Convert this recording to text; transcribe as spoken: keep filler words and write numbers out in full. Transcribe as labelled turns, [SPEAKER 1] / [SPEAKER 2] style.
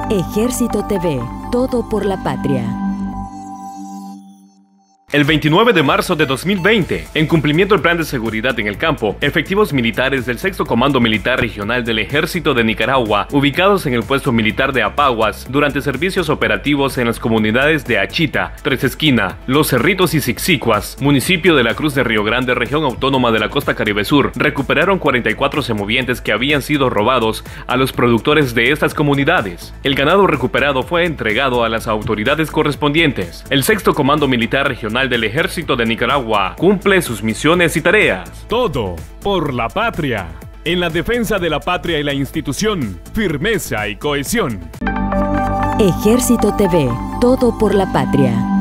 [SPEAKER 1] Ejército T V, todo por la patria.
[SPEAKER 2] El veintinueve de marzo de dos mil veinte, en cumplimiento del Plan de Seguridad en el Campo, efectivos militares del Sexto Comando Militar Regional del Ejército de Nicaragua, ubicados en el puesto militar de Apaguas, durante servicios operativos en las comunidades de Achita, Tres Esquina, Los Cerritos y Sixicuas, municipio de la Cruz de Río Grande, región autónoma de la Costa Caribe Sur, recuperaron cuarenta y cuatro semovientes que habían sido robados a los productores de estas comunidades. El ganado recuperado fue entregado a las autoridades correspondientes. El Sexto Comando Militar Regional del Ejército de Nicaragua cumple sus misiones y tareas.
[SPEAKER 3] Todo por la patria. En la defensa de la patria y la institución, firmeza y cohesión.
[SPEAKER 1] Ejército T V, todo por la patria.